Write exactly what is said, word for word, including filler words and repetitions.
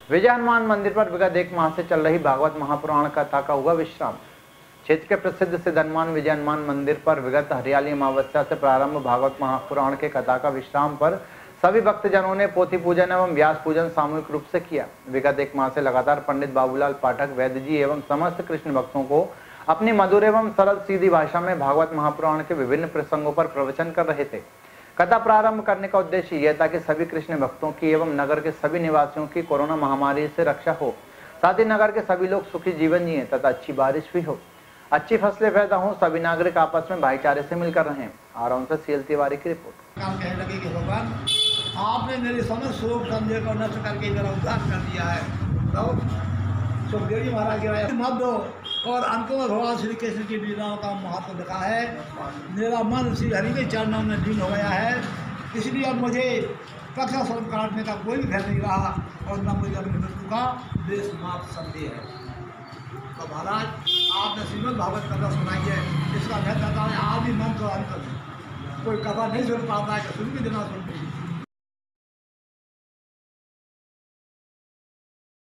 विजय हनुमान मंदिर पर विगत एक माह से चल रही भागवत महापुराण कथा का हुआ विश्राम। क्षेत्र के प्रसिद्ध सिद्ध हनुमान विजय हनुमान मंदिर पर विगत हरियाली अमावस्या से प्रारंभ भागवत महापुराण के कथा का विश्राम पर सभी भक्तजनों ने पोथी पूजन एवं व्यास पूजन सामूहिक रूप से किया। विगत एक माह से लगातार पंडित बाबूलाल पाठक वैद्य जी एवं समस्त कृष्ण भक्तों को अपनी मधुर एवं सरल सीधी भाषा में भागवत महापुराण के विभिन्न प्रसंगों पर प्रवचन कर रहे थे। कथा प्रारंभ करने का उद्देश्य यह था कि सभी कृष्ण भक्तों की एवं नगर के सभी निवासियों की कोरोना महामारी से रक्षा हो, साथ ही नगर के सभी लोग सुखी जीवन जिए तथा अच्छी बारिश भी हो, अच्छी फसलें पैदा हो, सभी नागरिक आपस में भाईचारे से मिलकर रहें। आराम से सीएल तिवारी की रिपोर्ट। कहने लगे कि भगवान आपने मेरे समस्त शोक संदेह को नष्ट करके मेरा उद्धार कर दिया है। तो सुखदेव जी महाराज के मध्य और अंत में भगवान श्री कृष्ण की लीलाओं का महत्व लिखा है। मेरा मन श्री हरि के चरणों में लीन हो गया है, इसलिए अब मुझे कक्षा स्वरूप काटने का कोई भी भय नहीं रहा और न मुझे अपनी मृत्यु का बेशुमार संदेह है। तो महाराज आपने श्रीमद् भागवत कथा सुनाई है, इसका मैं कहता है आदि मन तो अंत में कोई कथा नहीं सुन पाता है कि सुन भी देना सुन